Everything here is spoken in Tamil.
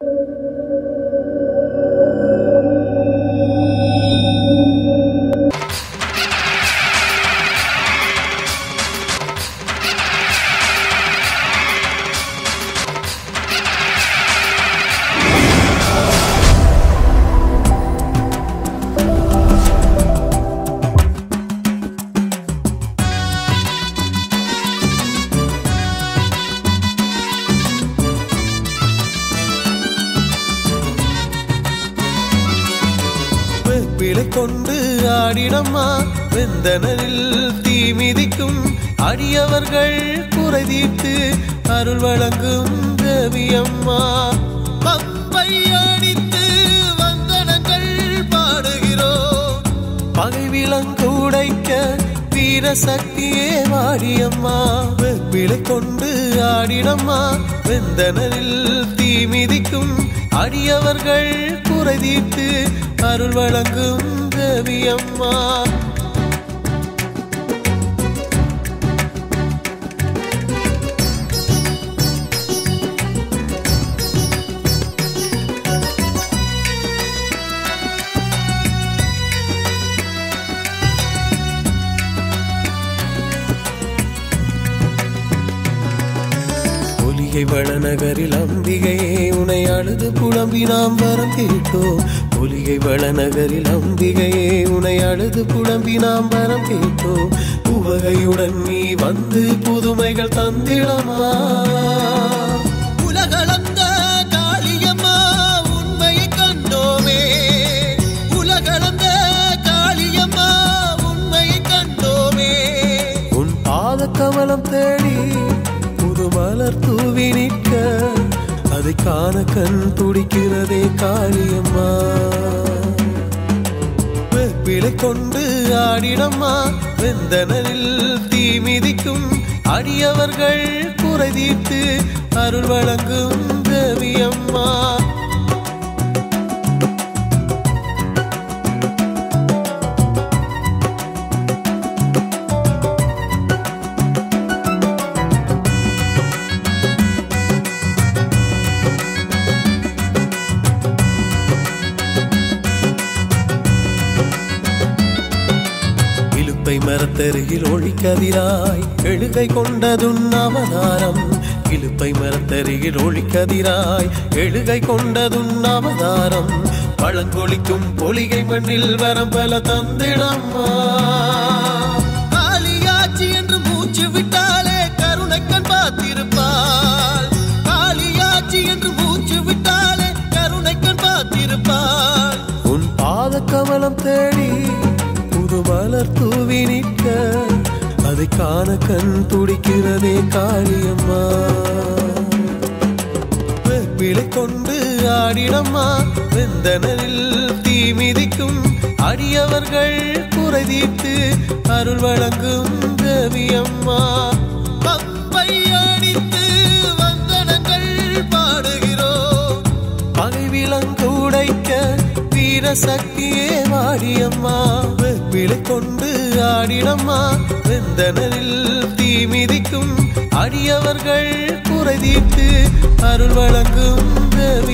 கொண்டு ஆடினம்மா வெந்தனரில் தீ மிதிக்கும் அடியவர்கள் குறை தீர்த்து அருள் வழங்கும் தேவியம்மா. பம்பை அடித்து வந்தனங்கள் பாடுகிறோம், பகை விலங்கு உடைக்க வீர சக்தியே வாடியம்மா. வெப்பிலை கொண்டு ஆடினம்மா வெந்தனரில் தீ மிதிக்கும் அடியவர்கள் குறை தீர்த்து அருள் வழங்கும் தேவியம்மா. பொலிகை வளநகரில் அம்பிகையே உனை அழுது புலம்பி நாம் வரம் கேட்டோம். பொலிகை வளநகரில் அம்பிகையே உனை அழுது புலம்பி நாம் வரம் கேட்டோம். உவகையுடன் நீ வந்து புதுமைகள் தந்திடமா. உலகளந்த காளியம்மா உண்மையை கண்டோமே, உலகளந்த காளியம்மா உண்மையை கண்டோமே. உன் பாத கமலம் தேடி புது மலர் தூவி நிற்க அதை காண கண் துடிக்கிறதே காளியம்மா. வெப்பிலை கொண்டு ஆடினம்மா வெந்தனரில் தீ மிதிக்கும் அடியவர்கள் குறை தீர்த்து அருள் வழங்கும் தேவியம்மா. மரத்தருகில் ஒளிக்கதிராய் எழுகை கொண்டதுன் அவதாரம். இழுப்பை மரத்தருகில் ஒளிக்கதிராய் எழுகை கொண்டதுன் அவதாரம். பழங்கொழிக்கும் பொலிகை மண்ணில் வரம் பல தந்திடம்மா. காளியாச்சி என்று மூச்சு விட்டாலே கருணைக்கண் பார்த்திருப்பாள். காளியாச்சி என்று மூச்சு விட்டாலே கருணைக்கண் பார்த்திருப்பாள். உன் பாத கமலம் தேடி மலர் தூவி நிற்க அதை காண கண் துடிக்கிறதே காளியம்மா. வெப்பிலை கொண்டு ஆடினம்மா வெந்தனரில் தீ மிதிக்கும் அடியவர்கள் குறை தீர்த்து அருள் வழங்கும் தேவியம்மா. பம்பை அடித்து வந்தனங்கள் பாடுகிறோம், பகை விலங்கு உடைக்க வீர சக்தியே வாடியம்மா. வெப்பிலை கொண்டு ஆடினம்மா வெந்தனரில் தீ மிதிக்கும் அடியவர்கள் குறை தீர்த்து அருள் வழங்கும் தேவி.